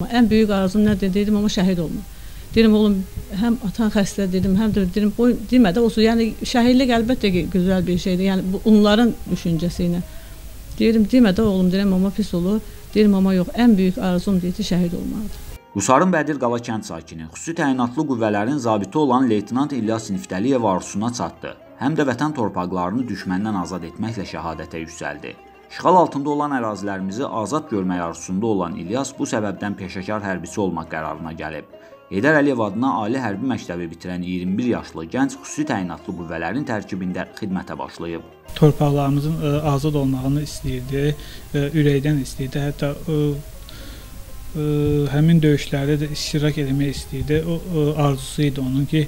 Ən böyük arzum nədir dedim, amma şəhid olma. Dedim, oğlum, həm atan xəstə dedim, həm də dedim, demədə olsun. Yəni, şəhidlik əlbəttə ki, gözəl bir şeydir. Yəni, onların düşüncəsi ilə. Deyirəm, demədə oğlum, deyirəm, amma pis olur. Deyirəm, amma yox, ən böyük arzum deyir ki, şəhid olmalıdır. Qusarın Bədirqala kənd sakini, xüsusi təyinatlı qüvvələrin zabiti olan Leytenant İlyas Niftəliyev arzusuna çatdı. Həm də vətən torpaqlarını düşməndən azad etməklə şəhadətə yüksəldi. İşğal altında olan ərazilərimizi azad görmək arzusunda olan İlyas bu səbəbdən peşəkar hərbiçi olmaq qərarına gəlib. Heydər Əliyev adına Ali Hərbi Məktəbi bitirən 21 yaşlı gənc xüsusi təyinatlı qüvvələrin tərkibində xidmətə başlayıb. Torpaqlarımızın azad olmağını istəyirdi, ürəkdən istəyirdi. Hətta həmin döyüşlərdə də iştirak etmək istəyirdi. O arzusu idi onun ki,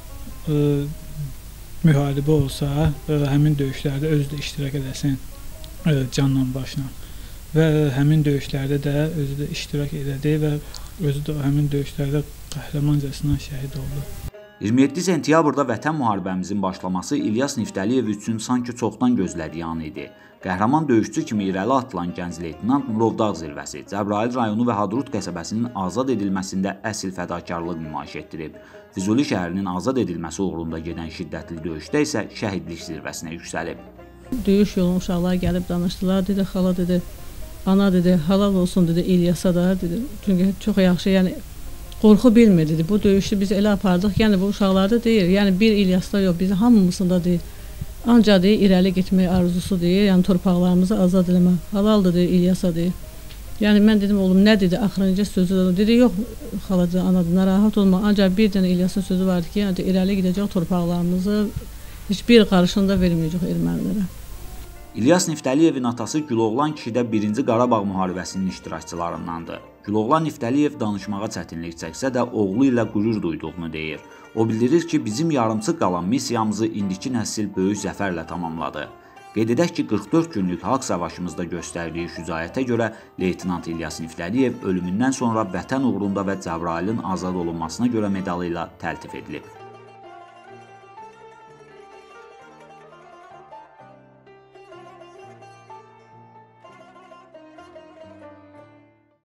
müharibə olsa, həmin döyüşlərdə özü də iştirak edəsin canla başla. Və həmin döyüşlərdə də özü də iştirak elədi və özü də həmin döyüşlərdə qəhrəmancasına şəhid oldu. 27 sentyabrda vətən müharibəmizin başlaması İlyas Niftəliyev üçün sanki çoxdan gözlədiyi an idi. Qəhrəman döyüşçü kimi irəli atılan gənc leytenant Murovdağ zirvəsi, Cəbrayıl rayonu və Hadrut qəsəbəsinin azad edilməsində əsl fədakarlıq nümayiş etdirib. Füzuli şəhərinin azad edilməsi uğrunda gedən şiddətli döyüşdə isə şəhidlik zirvəsinə yüksəlib. Döyüş yolun uşaqlar gəlib danışdılar, dedi, xala dedi, ana dedi, halal olsun dedi, İlyasa da dedi. Çünki çox yaxşı, yəni qorxu bilmir dedi. Bu döyüşü biz elə apardıq, yəni bu uşaqlarda deyir, yəni bir İlyasda yox, bizim hamımızda deyir. Ancaq deyir, irəli getmək arzusu deyir, yəni torpaqlarımızı azad eləmək. Halaldır deyir, İlyasa deyir. Yəni mən dedim, oğlum, nə dedi, axırıncı sözü də dedi, yox, xaladı, anadı, narahat olma. Ancaq bir dənə İlyasın sözü vardı ki, yəni irəli gedəcək torpaqlarımızı heç bir qarışında verməyəcək ermənilərə. İlyas Niftəliyevin atası Güloğlan kişi də 1-ci Qarabağ müharibəsinin iştirakçılarındandır. Güloğlan Niftəliyev danışmağa çətinlik çəksə də oğlu ilə qürur duyduğunu deyir. O bildirir ki, bizim yarımçıq qalan missiyamızı indiki nəsil böyük zəfərlə tamamladı. Qeyd edək ki, 44 günlük Xalq Savaşımızda göstərdiyi şücaətə görə Leytenant İlyas Niftəliyev ölümündən sonra vətən uğrunda və Cəbrayılın azad olunmasına görə medalı ilə təltif edilib.